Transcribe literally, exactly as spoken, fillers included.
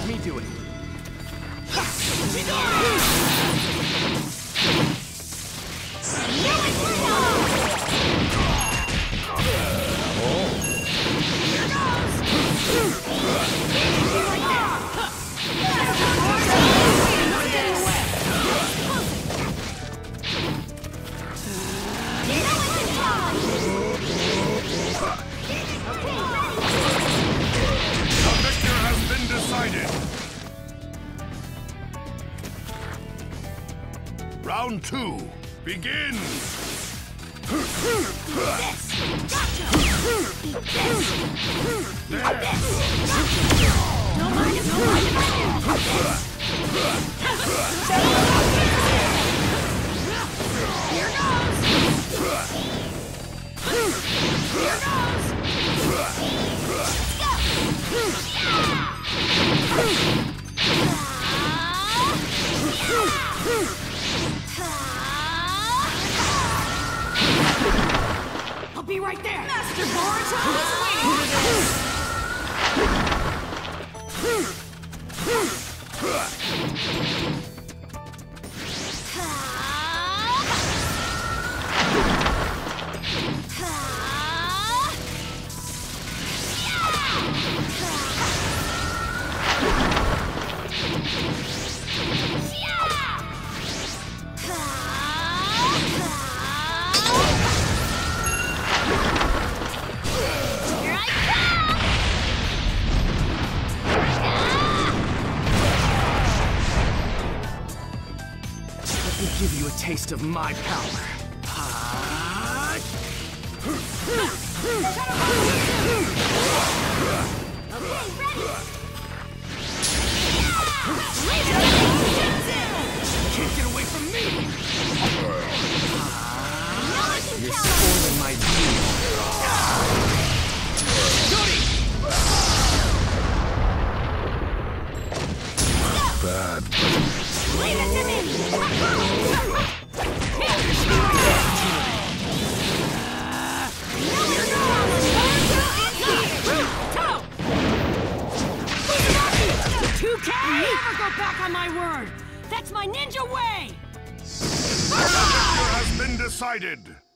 Let me do it. Round two, begin! This! Gotcha! Eat this! Eat this! Gotcha! No mind if no mind if I do! Here goes! Here goes! Let's go! Yeah! I'll be right there! Master Boruto is waiting! Give you a taste of my power. Ah! Can't get away from me! Ah! You're spoiling my view. Bad. Leave it to me! two K! Never go back on my word! That's my ninja way! The victor has been decided!